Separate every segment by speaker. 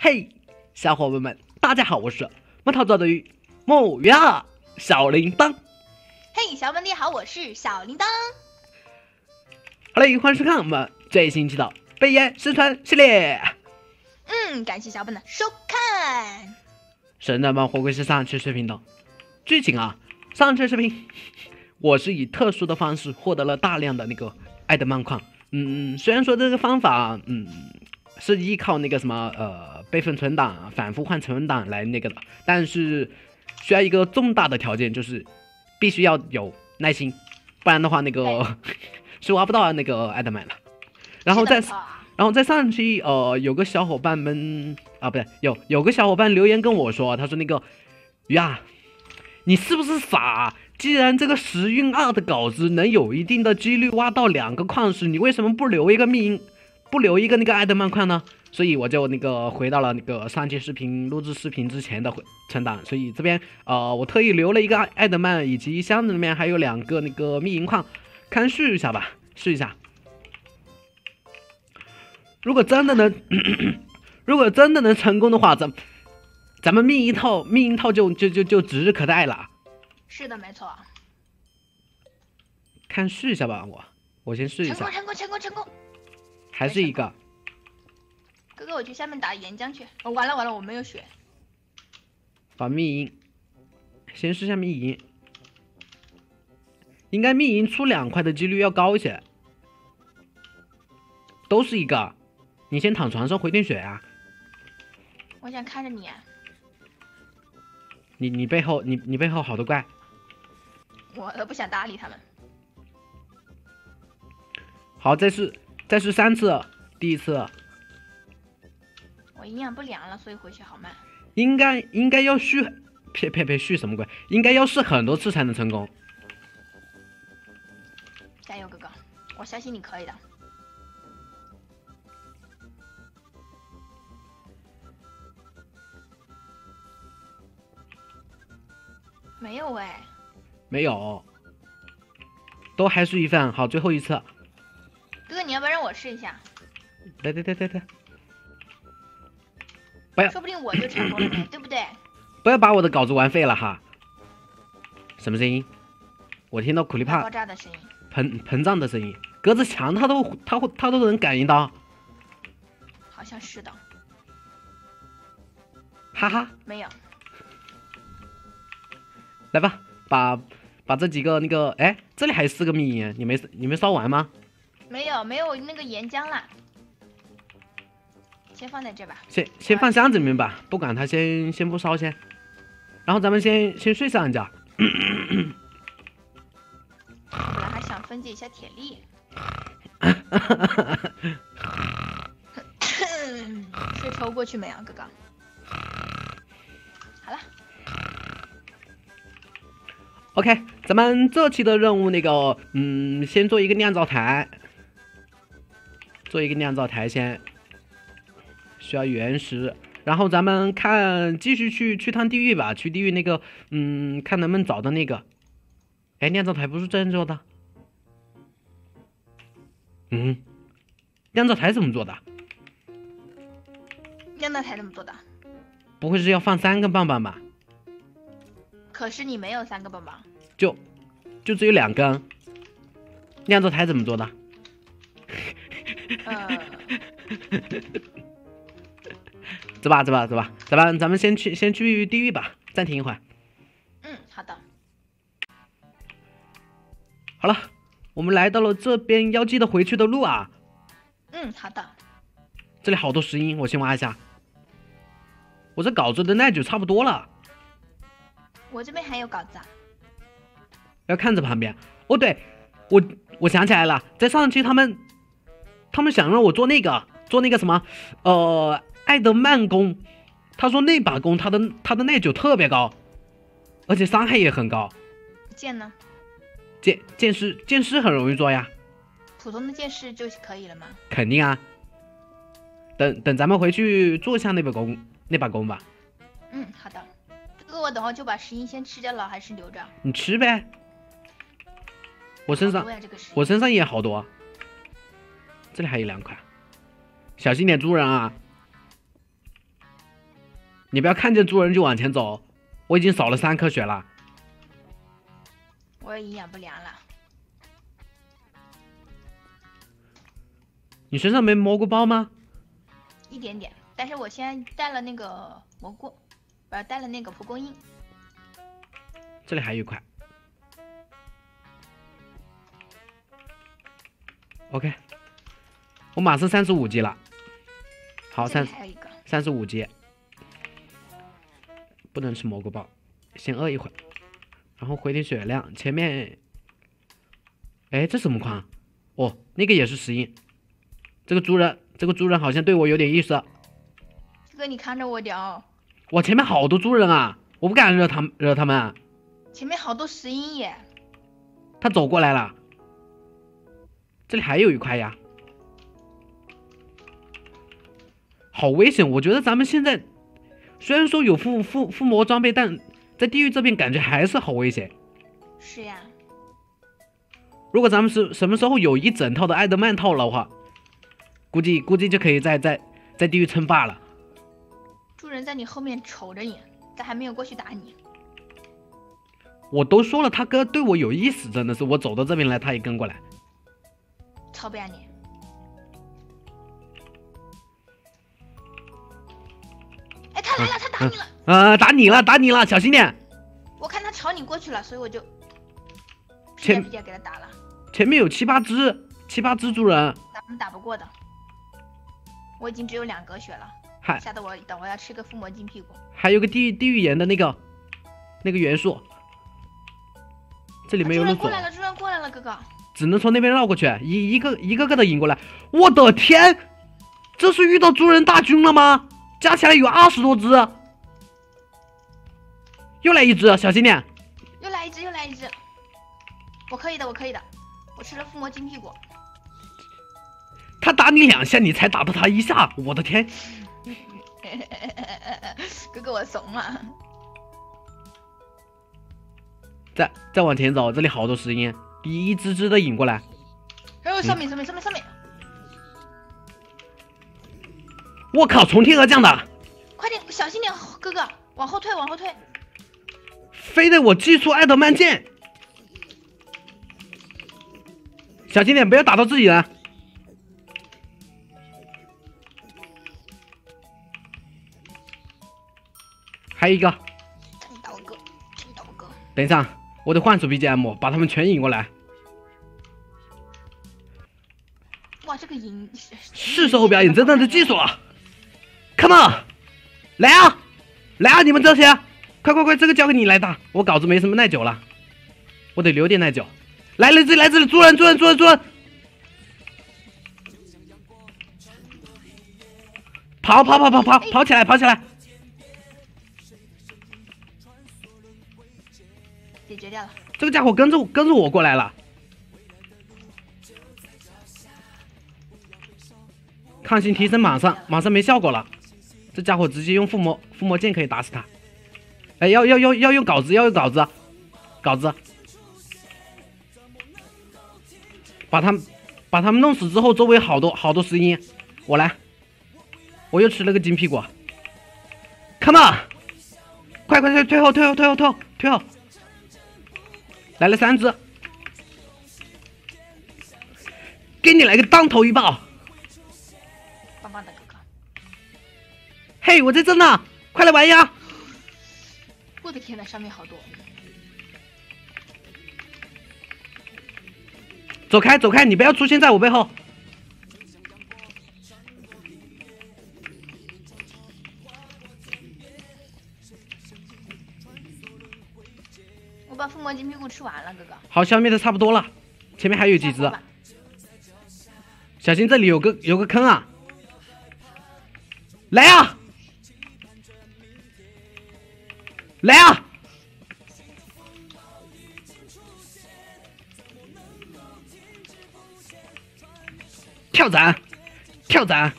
Speaker 1: 嘿，小伙伴们，大家好，我是木头做的鱼木鱼儿小铃铛。
Speaker 2: 嘿，小本弟好，我是小铃铛。
Speaker 1: 好嘞，欢迎收看我们最新期的北野失传系列。
Speaker 2: 感谢小本的收看。
Speaker 1: 神人们回归是上期视频的剧情啊，上期视频我是以特殊的方式获得了大量的那个爱德曼矿。虽然说这个方法是依靠那个什么备份存档、反复换存档来那个的，但是需要一个重大的条件，就是必须要有耐心，不然的话那个是挖不到那个爱德曼了。然后在上期有个小伙伴们不对，有个小伙伴留言跟我说，他说那个鱼啊，你是不是傻？既然这个时运2的稿子能有一定的几率挖到2个矿石，你为什么不留一个不留一个那个爱德曼矿呢？所以我就那个回到了那个上期视频录制视频之前的存档，所以这边我特意留了一个爱德曼，以及箱子里面还有2个那个密银矿，看试一下吧，试一下。如果真的能成功的话，咱们密银套就指日可待了。
Speaker 2: 是的，没错。
Speaker 1: 看试一下吧，我先试一下。
Speaker 2: 成功！
Speaker 1: 还是一个。
Speaker 2: 哥哥，我去下面打岩浆去。完了，我没有血。
Speaker 1: 把密银，先试下密银。应该密银出2块的几率要高一些。都是一个。你先躺床上回点血啊。
Speaker 2: 我想看着你啊。
Speaker 1: 你背后好多怪。
Speaker 2: 我都不想搭理他们。
Speaker 1: 好，再试3次，第一次。
Speaker 2: 我营养不良了，所以回血好慢。
Speaker 1: 应该要续，呸，续什么鬼？应该要试很多次才能成功。
Speaker 2: 加油，哥哥，我相信你可以的。没有哎。
Speaker 1: 没有。都还是一份，好，最后一次。
Speaker 2: 哥哥，你要不要让我试一下？
Speaker 1: 对，不要，
Speaker 2: 说不定我就成功了呢，对不对？
Speaker 1: 不要把我的稿子玩废了哈。什么声音？我听到苦力怕
Speaker 2: 爆炸的声音，
Speaker 1: 膨胀的声音，隔着墙他都能感应到。
Speaker 2: 好像是的。
Speaker 1: 哈哈，
Speaker 2: 没有。
Speaker 1: 来吧，把这几个那个，哎，这里还有4个密银，你没烧完吗？
Speaker 2: 没有那个岩浆啦。先放在这吧。
Speaker 1: 先放箱子里面吧，不管它，先不烧先。然后咱们先睡上一觉。
Speaker 2: 本来还想分解一下铁粒。水抽过去没有，哥哥？好了。
Speaker 1: OK， 咱们这期的任务那个，先做一个酿造台。先。需要原石，然后咱们看继续去趟地狱吧，去地狱那个，看能不能找到那个。哎，酿造台不是这样做的。酿造台怎么做的？
Speaker 2: 酿造台怎么做的？
Speaker 1: 不会是要放3根棒棒吧？
Speaker 2: 可是你没有3个棒棒。
Speaker 1: 就只有2根。酿造台怎么做的？走吧，咱们先去地狱吧，暂停一会儿。
Speaker 2: 好的。
Speaker 1: 好了，我们来到了这边，要记得回去的路啊。
Speaker 2: 好的。
Speaker 1: 这里好多石英，我先挖一下。我这稿子的耐久差不多了。
Speaker 2: 我这边还有稿子啊。
Speaker 1: 要看着旁边。哦，对，我想起来了，在上期他们想让我做那个什么，爱德曼弓，他说那把弓它的耐久特别高，而且伤害也很高。
Speaker 2: 剑呢？
Speaker 1: 剑士很容易做呀。
Speaker 2: 普通的剑士就可以了吗？
Speaker 1: 肯定啊。等咱们回去做一下那把弓吧。
Speaker 2: 好的。哥哥，我等会就把石英先吃掉了，还是留着？
Speaker 1: 你吃呗。我身上也好多。这里还有2块，小心点，猪人啊！ 你不要看见猪人就往前走，我已经少了3颗血了。
Speaker 2: 我也营养不良了。
Speaker 1: 你身上没蘑菇包吗？
Speaker 2: 一点点，但是我现在带了那个蘑菇，带了那个蒲公英。
Speaker 1: 这里还有一块。OK， 我马上35级了。好，
Speaker 2: 这里还有一个
Speaker 1: 35级。不能吃蘑菇包，先饿一会儿，然后回点血量。前面，哎，这什么矿？哦，那个也是石英。这个猪人好像对我有点意思。
Speaker 2: 哥哥，你看着我点哦。
Speaker 1: 我前面好多猪人啊，我不敢惹他们啊。
Speaker 2: 前面好多石英耶。
Speaker 1: 他走过来了，这里还有一块呀，好危险！我觉得咱们现在虽然说有附魔装备，但在地狱这边感觉还是好危险。
Speaker 2: 是呀。
Speaker 1: 如果咱们是什么时候有一整套的艾德曼套的话，估计就可以在地狱称霸了。
Speaker 2: 猪人在你后面瞅着你，但还没有过去打你。
Speaker 1: 我都说了，他哥对我有意思，真的是我走到这边来，他也跟过来。
Speaker 2: 操不呀你！哎，他来了，他打你了。
Speaker 1: 打你了，小心点。
Speaker 2: 我看他朝你过去了，所以我就屁颠给他打了。
Speaker 1: 前面有7、8只猪人，
Speaker 2: 咱们打不过的。我已经只有2格血了，吓得我等会要吃个附魔金屁股。
Speaker 1: 还有个地狱岩的那个元素，这里没有路走。
Speaker 2: 猪人过来了，哥哥。
Speaker 1: 只能从那边绕过去，一个个的引过来。我的天，这是遇到猪人大军了吗？加起来有20多只。又来一只，小心点。
Speaker 2: 又来一只。我可以的，我吃了附魔金屁股。
Speaker 1: 他打你2下，你才打到他1下，我的天！
Speaker 2: 哥哥，我怂了。
Speaker 1: 再往前走，这里好多石英，一只只的引过来。
Speaker 2: 哎呦，上面！
Speaker 1: 我靠，从天而降的！
Speaker 2: 快点，小心点，哥哥，往后退。
Speaker 1: 非得我祭出艾德曼剑，小心点，不要打到自己人。还有一个，
Speaker 2: 真刀哥。
Speaker 1: 等一下，我得换手 BGM， 把他们全引过来。
Speaker 2: 哇，这个引
Speaker 1: 是时候表演真正的技术了 ，Come on， 来啊，你们这些，快，这个交给你来打，我稿子没什么耐久了，我得留点耐久。来这里，猪人，跑起来！
Speaker 2: 解决掉了。
Speaker 1: 这个家伙跟着我过来了，抗性提升马上没效果了，这家伙直接用附魔剑可以打死他。哎，要用稿子，把他们弄死之后，周围好多石英，我来，我又吃了个金屁股 ，Come on， 快退后！来了3只，给你来个当头一爆！
Speaker 2: 棒棒的哥哥。
Speaker 1: 嘿，我在这呢，快来玩呀！
Speaker 2: 我的天呐，上面好多！
Speaker 1: 走开，你不要出现在我背后。
Speaker 2: 我把附魔金屁股吃完了，哥哥。
Speaker 1: 好，消灭的差不多了，前面还有几只，小心这里有个坑啊！来啊！跳斩！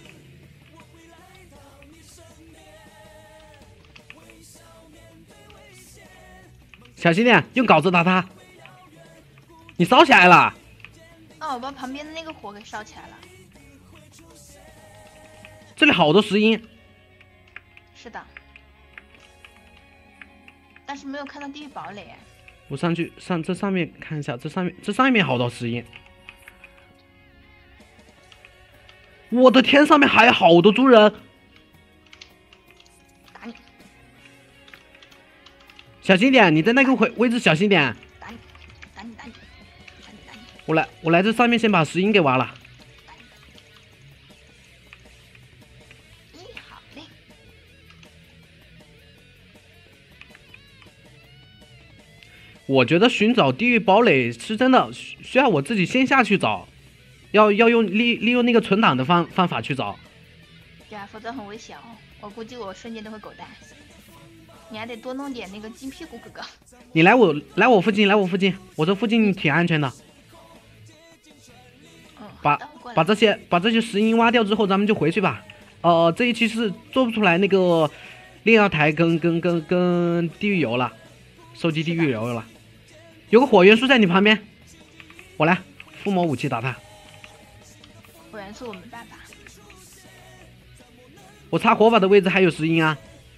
Speaker 1: 小心点，用镐子打他！你烧起来了！
Speaker 2: 我把旁边的那个火给烧起来了。
Speaker 1: 这里好多石英。
Speaker 2: 是的。 但是没有看到地狱堡垒。
Speaker 1: 我上这上面看一下，这上面好多石英。我的天，上面还有好多猪人！
Speaker 2: 打你！
Speaker 1: 小心点，你在那个位置小心点。
Speaker 2: 打你！打你！打你！
Speaker 1: 我来这上面先把石英给挖了。
Speaker 2: 好嘞。
Speaker 1: 我觉得寻找地狱堡垒是真的需要我自己线下去找。要用利用那个存档的方法去找，
Speaker 2: 对啊，否则很危险哦。我估计我瞬间都会狗带。你还得多弄点那个金屁股哥哥。
Speaker 1: 你来我附近，我这附近挺安全的。把这些石英挖掉之后，咱们就回去吧。这一期是做不出来那个炼药台跟地狱油了，收集地狱油了。有个火元素在你旁边，我来附魔武器打他。
Speaker 2: 火元素我没办法，
Speaker 1: 我插火把的位置还有石英啊，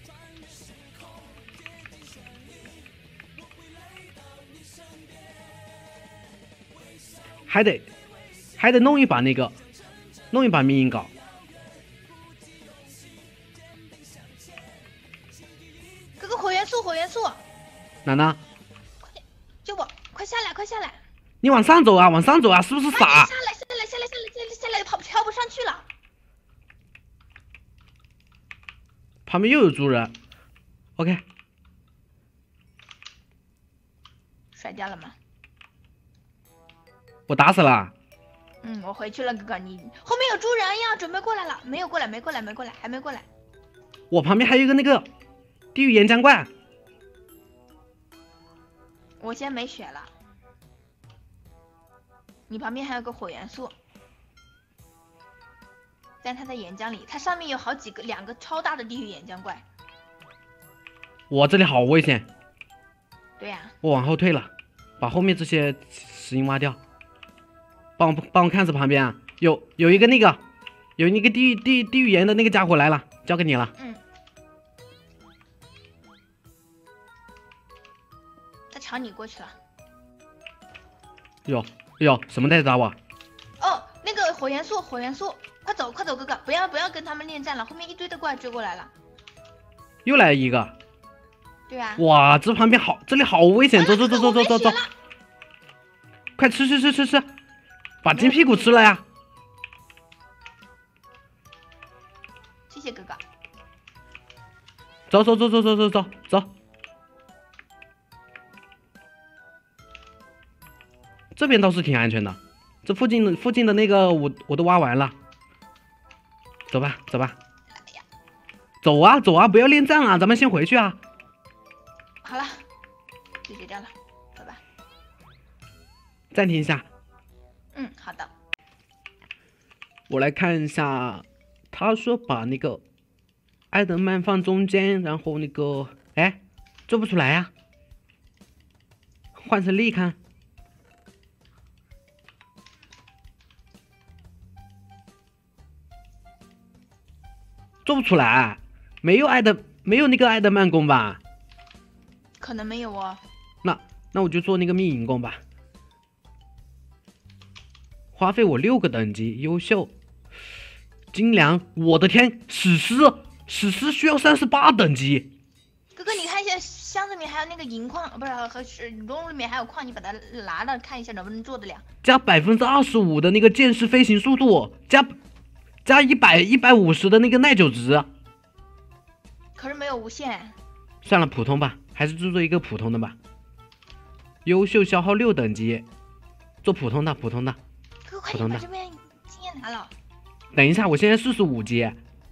Speaker 1: 还得弄一把那个，弄一把密银镐。
Speaker 2: 哥哥火元素，
Speaker 1: 哪呢？
Speaker 2: 快点救我！快下来！
Speaker 1: 你往上走啊，是不是傻？
Speaker 2: 下来，跳不上去了。
Speaker 1: 旁边又有猪人 ，OK。
Speaker 2: 甩掉了吗？
Speaker 1: 我打死了。
Speaker 2: 我回去了，哥哥，你后面有猪人呀，准备过来了，没过来，还没过来。
Speaker 1: 我旁边还有一个那个地狱岩浆怪。
Speaker 2: 我现在没血了。你旁边还有个火元素，但它在岩浆里，它上面有两个超大的地狱岩浆怪。
Speaker 1: 我这里好危险。
Speaker 2: 对呀。
Speaker 1: 我往后退了，把后面这些石英挖掉。帮我看着旁边啊，有一个那个地狱岩的那个家伙来了，交给你了。
Speaker 2: 他朝你过去了。
Speaker 1: 哟，什么在打我？
Speaker 2: 哦，那个火元素，快走，哥哥，不要跟他们恋战了，后面一堆的怪追过来了。
Speaker 1: 又来一个。
Speaker 2: 对啊。
Speaker 1: 哇，这旁边这里好危险，走，快吃，把金屁股吃了呀！
Speaker 2: 谢谢哥哥。
Speaker 1: 走。这边倒是挺安全的，这附近的那个我都挖完了。走吧。走啊，不要恋战啊，咱们先回去啊。
Speaker 2: 好了，解决掉了，走吧。
Speaker 1: 暂停一下。
Speaker 2: 好的。
Speaker 1: 我来看一下，他说把那个艾德曼放中间，然后那个做不出来呀，换成利看。做不出来，没有那个艾德曼弓吧？
Speaker 2: 可能没有哦。
Speaker 1: 那我就做那个密银弓吧。花费我6个等级，优秀。精良，我的天，史诗需要38等级。
Speaker 2: 哥哥，你看一下箱子里面还有那个银矿，不是和笼里面还有矿，你把它拿了看一下能不能做得了。
Speaker 1: 加25%的那个剑士飞行速度，加150的那个耐久值。
Speaker 2: 可是没有无限。
Speaker 1: 算了，普通吧，还是做一个普通的吧。优秀消耗6等级，做普通的。哥，
Speaker 2: 快点把这边经验拿了。
Speaker 1: 等一下，我现在45级。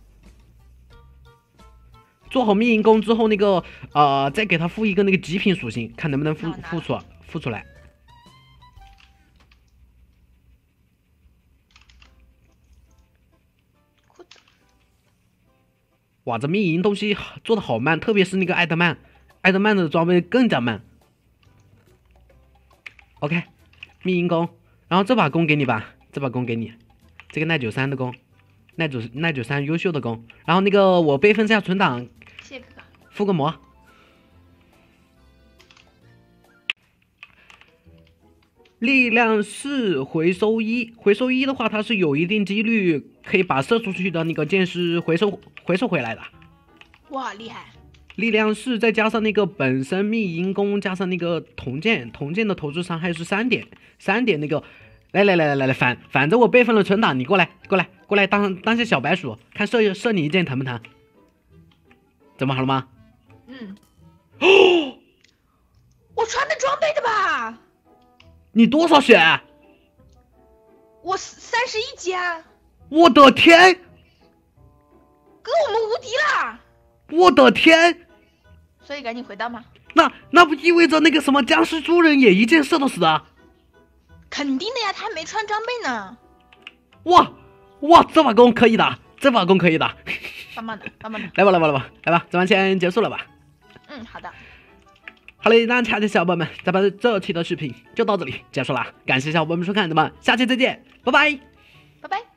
Speaker 1: 做好密银弓之后，那个再给他附一个那个极品属性，看能不能附出来。哇，这密银东西做的好慢，特别是那个艾德曼的装备更加慢。OK， 密银弓，然后这把弓给你吧，这个耐久3的弓，耐久3优秀的弓，然后那个我备份下存档，
Speaker 2: 谢谢哥哥。
Speaker 1: 附个魔。 力量4，回收1。回收1的话，它是有一定几率可以把射出去的那个箭矢回收回来的。
Speaker 2: 哇，厉害！
Speaker 1: 力量4再加上那个本身密银弓，加上那个铜剑的投掷伤害是3点，3点那个。来，反正我备份了存档，你过来当下小白鼠，看射你一箭疼不疼？准备好了吗？
Speaker 2: 嗯。我穿的装备的吧？
Speaker 1: 你多少血？
Speaker 2: 我31级啊！
Speaker 1: 我的天！
Speaker 2: 哥，我们无敌啦！
Speaker 1: 我的天！
Speaker 2: 所以赶紧回到吗？
Speaker 1: 那不意味着那个什么僵尸猪人也一箭射到死啊？
Speaker 2: 肯定的呀，他还没穿装备呢。
Speaker 1: 哇，这把弓可以的，
Speaker 2: 棒棒的。
Speaker 1: 来吧，这盘先结束了吧？
Speaker 2: 嗯，好的。
Speaker 1: 好嘞，那亲爱的小伙伴们，咱们这期的视频就到这里结束了，感谢小伙伴们收看，咱们下期再见，拜拜。
Speaker 2: 拜拜。